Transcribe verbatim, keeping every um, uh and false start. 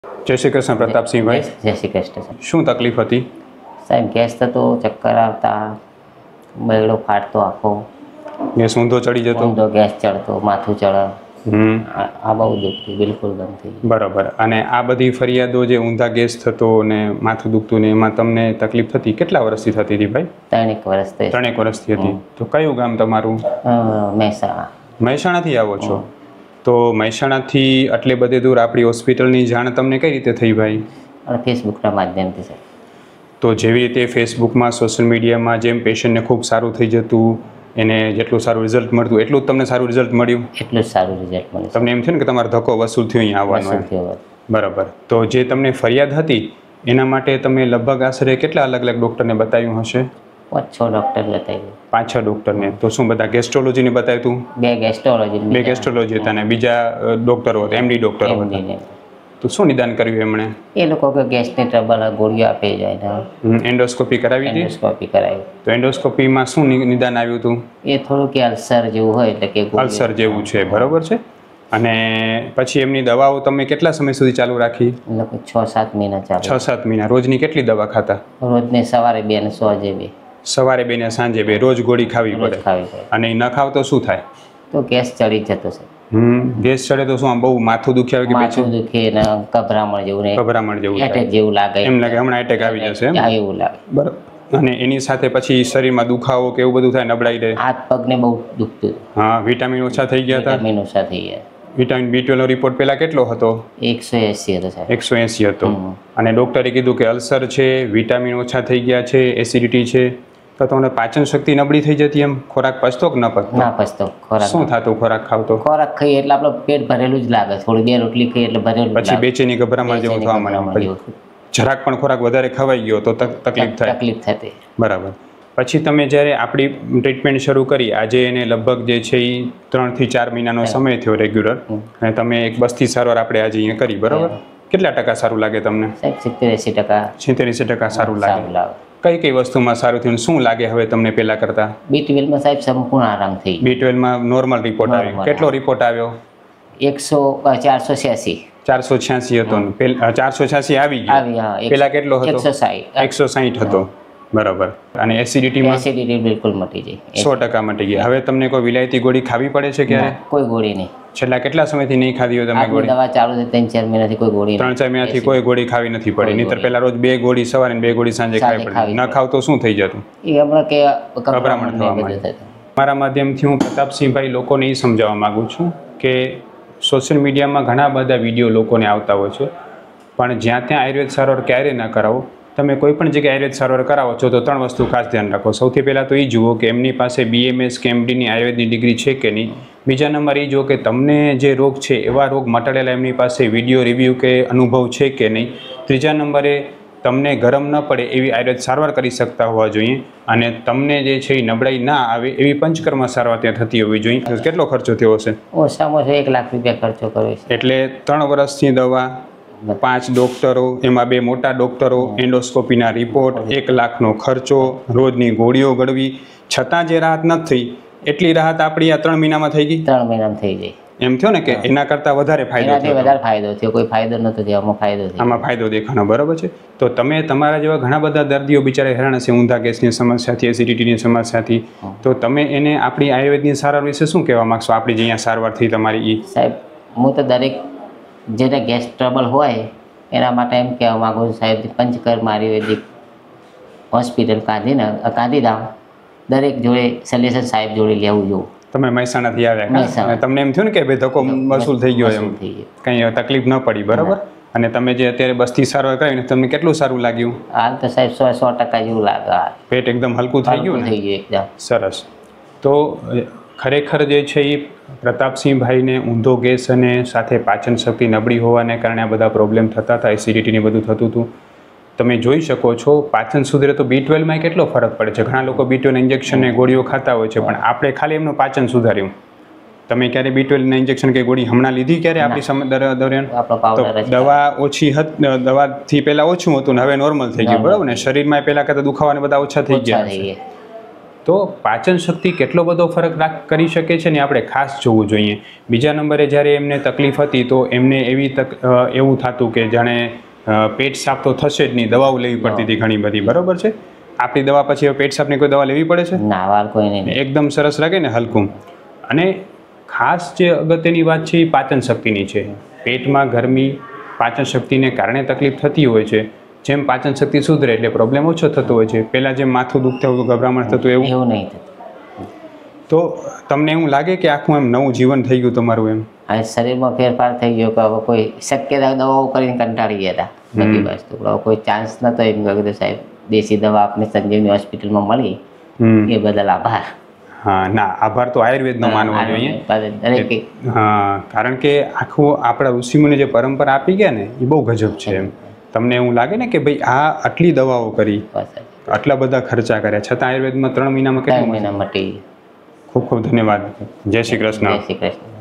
જય શ્રી કૃષ્ણ પ્રતાપસિંહભાઈ. જય શ્રી કૃષ્ણ. શું તકલીફ હતી સાહેબ? ગેસ થતો, ચક્કર આવતા, બૈડો ફાટતો આખો, ગેસ ઊંધો ચડી જતો, ઊંધો ગેસ ચડતો, માથું ચડે, હમ આ બહુ દુખતું, બિલકુલ બંધ થઈ ગયું. બરાબર. અને આ બધી ફરિયાદો જે ઊંધા ગેસ થતો ને માથું દુખતું ને એમાં તમને તકલીફ થતી કેટલા વર્ષથી થતી હતી ભાઈ? ત્રણેક વર્ષ થઈ. ત્રણેક વર્ષથી હતી. તો કયું ગામ તમારું? મહેસાણા. મહેસાણાથી આવો છો? તો મહેસાણાથી આટલે બધે દૂર આપણી હોસ્પિટલની જાણ તમને કઈ રીતે થઈ ભાઈ? અને ફેસબુકના માધ્યમથી સાહેબ. તો જેવી રીતે ફેસબુકમાં, સોશિયલ મીડિયામાં જેમ પેશન્ટને ખૂબ સારું થઈ જતું, એને જેટલું સારું રિઝલ્ટ મળતું એટલું જ તમને સારું રિઝલ્ટ મળ્યું? એટલું જ સારું રિઝલ્ટ મળ્યું. તમને એમ થયું ને કે તમારો ધક્કો વસૂલ થયો અહીંયા આવવાનો? બરાબર. તો જે તમને ફરિયાદ હતી એના માટે તમે લગભગ આશરે કેટલા અલગ અલગ ડૉક્ટરને બતાવ્યું હશે? પાંચ છ ડૉક્ટર બતાવ્યું. પાંચ છ ડૉક્ટરને. તો શું બધા ગેસ્ટ્રોલોજીને બતાવ્યું હતું? બે ગેસ્ટ્રોલોજી. બે ગેસ્ટ્રોલોજી હતા અને બીજા ડૉક્ટરો હતા, એમડી ડૉક્ટરો હતા. તો શું નિદાન કર્યું એમણે? એ લોકો કે ગેસની ટ્રબલ ગોળીઓ આપી જાય. એન્ડોસ્કોપી કરાવી હતી? એન્ડોસ્કોપી કરાવી. તો એન્ડોસ્કોપીમાં શું નિદાન આવ્યું હતું? એ થોડું કે અલ્સર જેવું હોય, એટલે કે અલ્સર જેવું છે. બરાબર છે. અને પછી એમની દવાઓ તમે કેટલા સમય સુધી ચાલુ રાખી? છ સાત મહિના ચાલુ. છ સાત મહિના. રોજની કેટલી દવા ખાતા? રોજની સવારે બે ને સાંજે બે. સવારે બે ને સાંજે બે. રોજ ગોળી ખાવી પડે? ખાવી પડે. અને ન ખાવ તો શું થાય? તો ગેસ ચડી જતો છે. હમ ગેસ ચડે તો શું આમ બહુ માથું દુખે આવે કે માથું દુખે ને ગભરામણ જેવું ને ગભરામણ જેવું એટેક જેવું લાગે. એમ લાગે હમણાં એટેક આવી જશે એમ? એવું લાગે. બરાબર. અને એની સાથે પછી શરીરમાં દુખાવો કે એવું બધું થાય, નબળાઈ રહે? હાથ પગને બહુ દુખતું. હા. વિટામિન ઓછા થઈ ગયા હતા? વિટામિન ઓછા થઈ ગયા. વિટામિન બી ટ્વેલ્વ નો રિપોર્ટ પહેલા કેટલો હતો? એકસો એસી હતો સાહેબ. એકસો એસી હતો. અને ડોક્ટરે કીધું કે અલ્સર છે, વિટામિન ઓછા થઈ ગયા છે, એસિડિટી છે. તો તમને પાચન શક્તિ નબળી થઈ જતી એમ? ખોરાક પચતો કે ન પચતો? ના પચતો. ખોરાક શું થતું ખોરાક ખાવતો? ખોરાક ખાઈએ એટલે આપણું પેટ ભરેલું જ લાગે. થોડી બે રોટલી ખાઈએ એટલે ભરેલું. પછી બેચેની ગભરામણ જેવું થવા માંડે. જરાક પણ ખોરાક વધારે ખવાઈ ગયો તો તકલીફ થાય? તકલીફ થતી. બરાબર. પછી તમે જ્યારે આપણી ટ્રીટમેન્ટ શરૂ કરી, આજે એને લગભગ જે છે એ ત્રણથી ચાર મહિનાનો સમય થયો રેગ્યુલર, અને તમે એક બસ્તી સારવાર આપણે આજે અહીંયા કરી, બરાબર? કેટલા ટકા સારું લાગે તમને? સાહેબ સિત્તેર એસી ટકા. સિત્તેર એસી ટકા સારું લાગે. કઈ કઈ વસ્તુમાં સારું થયું? શું લાગે હવે તમને પહેલા કરતા? બી ટ્વેલ્વમાં સાહેબ સંપૂર્ણ આરામ થઈ. બી ટ્વેલ્વમાં નોર્મલ રિપોર્ટ આવ્યો. કેટલો રિપોર્ટ આવ્યો? એકસો ચારસો છ્યાસી. ચારસો છ્યાસી હતો. ચારસો છ્યાસી આવી ગયો. પેલા કેટલો હતો? એકસો સાઠ. એકસો સાઠ હતો. બરાબર. અને એસિડિટીમાં? એસિડિટી બિલકુલ મટી જાય. સો ટકા મટી ગઈ. હવે તમને કોઈ વિલાયતી ગોળી ખાવી પડે છે ક્યારે? કોઈ ગોળી નહીં. છેલ્લા કેટલા સમયથી નહીં ખાધી હોય તમે ગોળી? દવા ચાલુ છે ત્રણ ચાર મહિનાથી કોઈ ગોળી ત્રણ ચાર મહિનાથી કોઈ ગોળી ખાવી નથી પડી. નહીંતર પહેલા રોજ બે ગોળી સવારે બે ગોળી સાંજે ખાવી પડે. ન ખાવ તો શું થઈ જતું? એ હમણાં કે ગભરામણ થવા માંડે. મારા માધ્યમથી હું પ્રતાપસિંહભાઈ લોકોને એ સમજાવવા માગું છું કે સોશિયલ મીડિયામાં ઘણા બધા વિડીયો લોકોને આવતા હોય છે, પણ જ્યાં ત્યાં આયુર્વેદ સારવાર ક્યારે ન કરાવો. તમે કોઈ પણ જગ્યાએ આયુર્વેદ સારવાર કરાવો છો તો ત્રણ વસ્તુ ખાસ ધ્યાન રાખો. સૌથી પહેલાં તો એ જુઓ કે એમની પાસે બીએમએસ કે એમડીની આયુર્વેદની ડિગ્રી છે કે નહીં. બીજા નંબર એ જુઓ કે તમને જે રોગ છે એવા રોગ મટાડેલા એમની પાસે વિડીયો રિવ્યૂ કે અનુભવ છે કે નહીં. ત્રીજા નંબરે તમને ગરમ ન પડે એવી આયુર્વેદ સારવાર કરી શકતા હોવા જોઈએ, અને તમને જે છે એ નબળાઈ ના આવે એવી પંચકર્મ સારવાર ત્યાં થતી હોવી જોઈએ. કેટલો ખર્ચો થયો હશે? ઓછામાં ઓછો એક લાખ રૂપિયા ખર્ચો કર્યો છે. એટલે ત્રણ વર્ષની દવા, પાંચ ડોક્ટરો, એમાં બે મોટા ડોક્ટરો, એન્ડોસ્કોપીના રિપોર્ટ, એક લાખનો ખર્ચો, રોજની ગોળીઓ ગળવી, છતાં જે રાહત નથી થઈ એટલી રાહત આપણી આ ત્રણ મહિનામાં થઈ ગઈ. ત્રણ મહિનામાં થઈ ગઈ. એમ થયો ને કે એના કરતાં વધારે ફાયદો થયો? વધારે ફાયદો થયો. કોઈ ફાયદો નતો થયો, આમાં ફાયદો થયો. આમાં ફાયદો દેખાણો. બરાબર છે. તો તમે તમારા જેવા ઘણા બધા દર્દીઓ બિચારા હેરાન હશે ઊંધા ગેસની સમસ્યાથી, એસિડિટીની સમસ્યાથી, તો તમે એને આપણી આયુર્વેદની સારવાર વિશે શું કહેવા માગશો? આપણી જે અહીંયા સારવાર થઈ તમારી એ? સાહેબ હું તો દરેક જેને ગેસ ટ્રબલ હોય એના માટે એમ કહેવા માગું છું સાહેબ, પંચકર્મ આયુર્વેદિક હોસ્પિટલ ગાંધીનગર ગાંધીધામ દરેક જોડે સલેશન સાહેબ જોડે લેવું જોવું. તમે મહેસાણાથી આવ્યા, તમને એમ થયું ને કે ભાઈ ધક્કો વસૂલ થઈ ગયો, એમ કંઈ તકલીફ ન પડી? બરાબર. અને તમે જે અત્યારે બસ્તી સારવાર કરાવીને તમને કેટલું સારું લાગ્યું? હાલ તો સાહેબ સો સો ટકા જેવું લાગે. પેટ એકદમ હલકું થઈ ગયું? થઈ ગયું એકદમ. સરસ. તો ખરેખર જે છે એ પ્રતાપસિંહભાઈને ઊંધો ગેસ અને સાથે પાચન શક્તિ નબળી હોવાને કારણે આ બધા પ્રોબ્લેમ થતા હતા, એસિડિટીને બધું થતું હતું. તમે જોઈ શકો છો પાચન સુધરે તો બી ટ્વેલ્વમાં કેટલો ફરક પડે છે. ઘણા લોકો બી ટ્વેલ્વ ઇન્જેક્શન ને ગોળીઓ ખાતા હોય છે, પણ આપણે ખાલી એમનું પાચન સુધાર્યું. તમે ક્યારે બી ટ્વેલ્વ ઇન્જેક્શન કે ગોળી હમણાં લીધી ક્યારે આપણી સમય દરમિયાન? દવા ઓછી હતી, દવાથી પહેલાં ઓછું હતું ને હવે નોર્મલ થઈ ગયું. બરાબર ને? શરીરમાં પહેલાં કરતાં દુખાવાને બધા ઓછા થઈ ગયા. તો પાચન શક્તિ કેટલો બધો ફરક રાખ કરી શકે છે ને આપણે ખાસ જોવું જોઈએ. બીજા નંબરે જ્યારે એમને તકલીફ હતી તો એમને એવી તક એવું થતું કે જાણે પેટ સાફ તો થશે જ નહીં, દવાઓ લેવી પડતી હતી ઘણી બધી, બરાબર છે. આપણી દવા પછી હવે પેટ સાફની કોઈ દવા લેવી પડે છે? ના, વાર કોઈ નહીં. એકદમ સરસ લાગે ને, હલકું. અને ખાસ જે અગત્યની વાત છે એ પાચન શક્તિની છે. પેટમાં ગરમી, પાચન શક્તિને કારણે તકલીફ થતી હોય છે. જેમ પાચન શક્તિ સુધરે એટલે પ્રોબ્લેમ ઓછો થતો હોય છે. પહેલાં જેમ માથું દુખતું હતું, ગભરામણ થતું, એવું એવું નહીં થતું. તો તમને એવું લાગે કે આખું એમ નવું જીવન થઈ ગયું તમારું? એમ હવે શરીરમાં ફેરફાર થઈ ગયો કે હવે કોઈ શક્યતા દવાઓ કરીને કંટાળી ગયા હતા બધી વસ્તુ, હવે કોઈ ચાન્સ નતો. એમ કીધું સાહેબ દેશી દવા આપને સંજીવની હોસ્પિટલમાં મળી, એ બદલ આભાર. હા, ના, આભાર તો આયુર્વેદનો માનવો જોઈએ. હા, કારણ કે આખું આપણા ઋષિમુનિ જે પરંપરા આપી ગયા ને એ બહુ ગજબ છે. એમ તમને એવું લાગે ને કે ભાઈ આ આટલી દવાઓ કરી, આટલા બધા ખર્ચા કર્યા, છતાં આયુર્વેદમાં ત્રણ મહિનામાં કેટલું મહિના માટે. ખૂબ ખૂબ ધન્યવાદ. જય શ્રી કૃષ્ણ. જય શ્રી કૃષ્ણ.